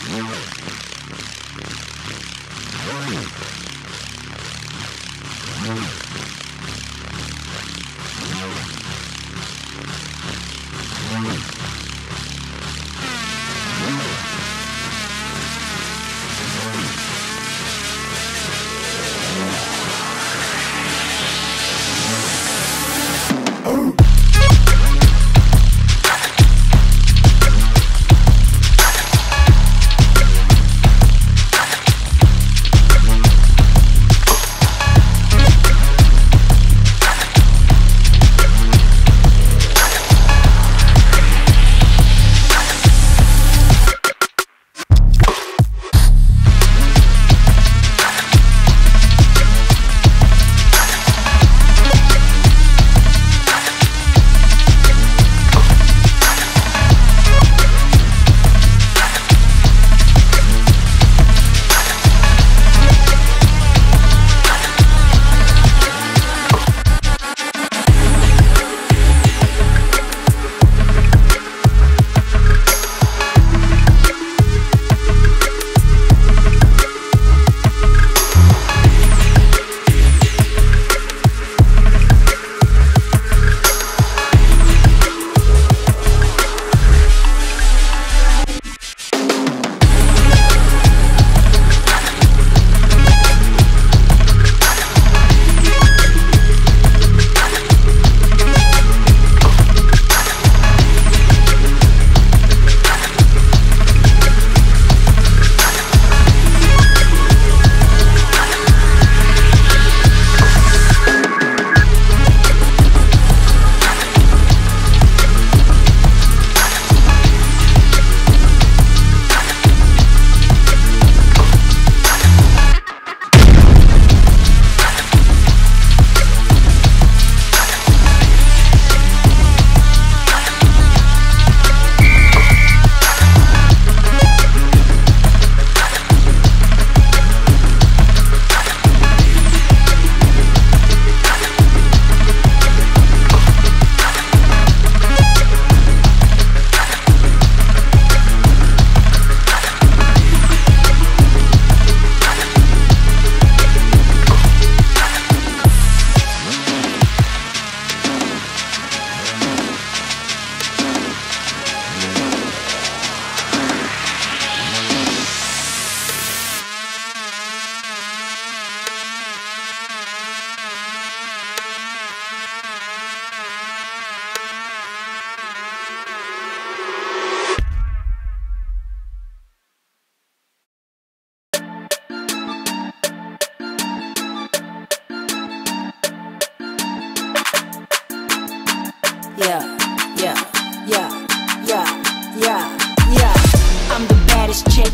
yeah, yeah, yeah, yeah, yeah, yeah. I'm the baddest chick,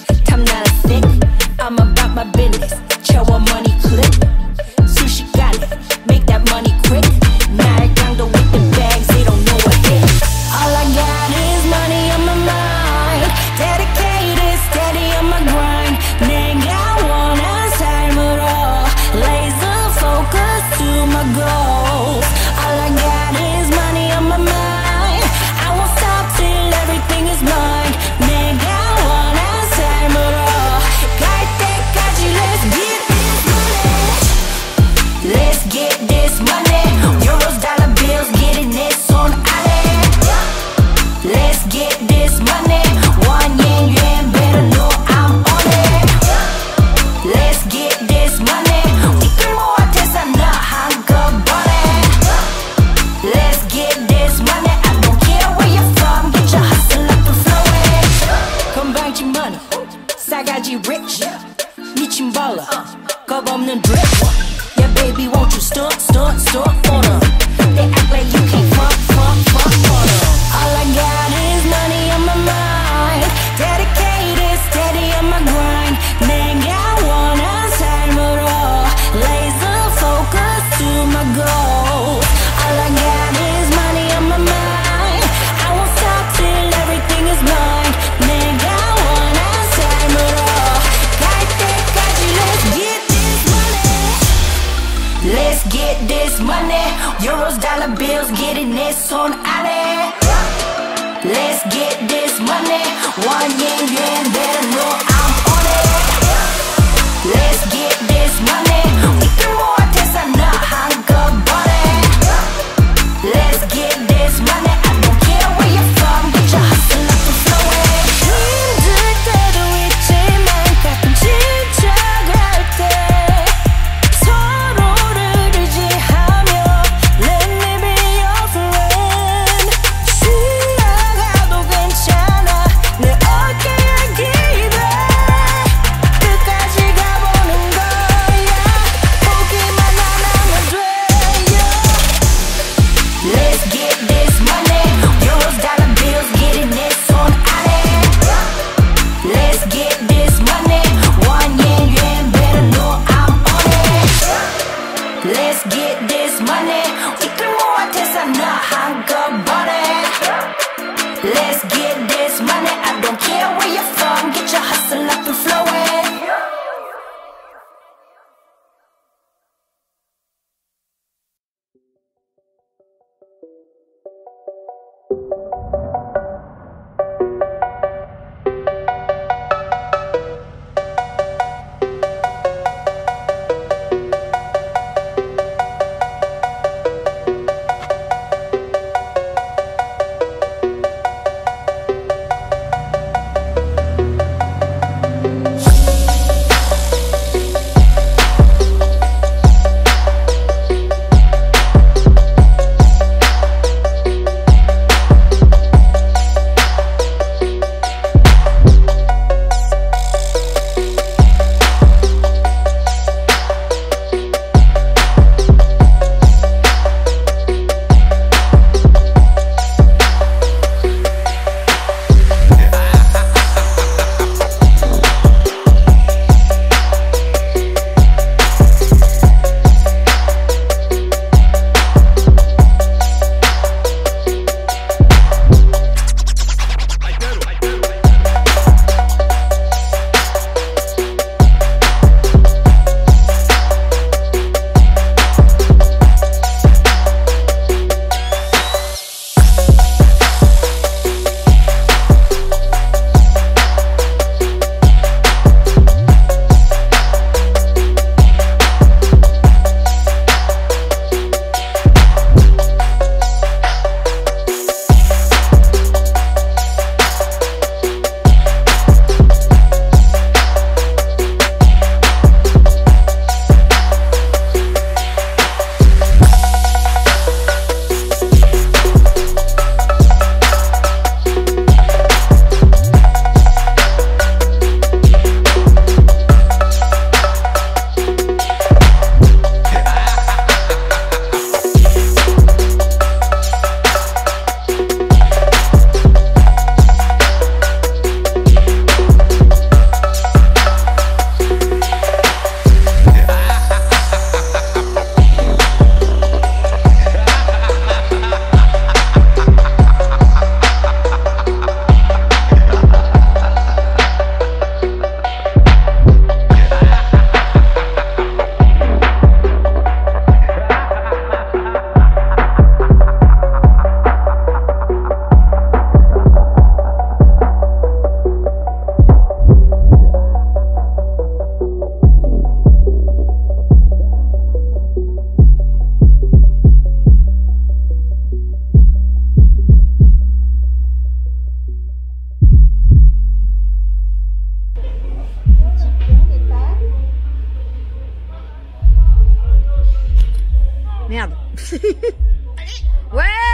탐나는 thick. I'm about my business, 채워 money clip. 순식간에 make that money quick. 날 강도 with the bags, they don't know what hit. All I got is money on my mind. Dedicated, steady on my grind. 내가 원하는 삶으로 laser focus to my goals. All I got is money on my mind. I won't stop till everything is mine. 내가 원하는 삶으로 갈 때까지 let's get this money. Let's get this money. Euros, dollar bills, getting this on 안에. Let's get this money. 원예유엔 better know I'm on it. Let's get this money. 이끌 모아 대산나 한꺼번에. Let's get this money. I don't care where you're from. Get your hustle up and flowing. 건방진 money. 싸가지 rich. 미친 baller. 겁 없는 drip. Yeah baby won't you stunt on 'em. They act like you can't fuck on 'em. All I got is money on my mind. Dedicated, steady on my grind. 내가 원하는 삶으로 laser focus to my goals. All I got is money on my mind. I won't stop till everything is mine. 내가 원하는 삶으로 갈 때까지 let's get this money. Let's get this money. Euros, dollar bills, getting this on 안에. Let's get this money. 원예유엔 better Merde. Ouais.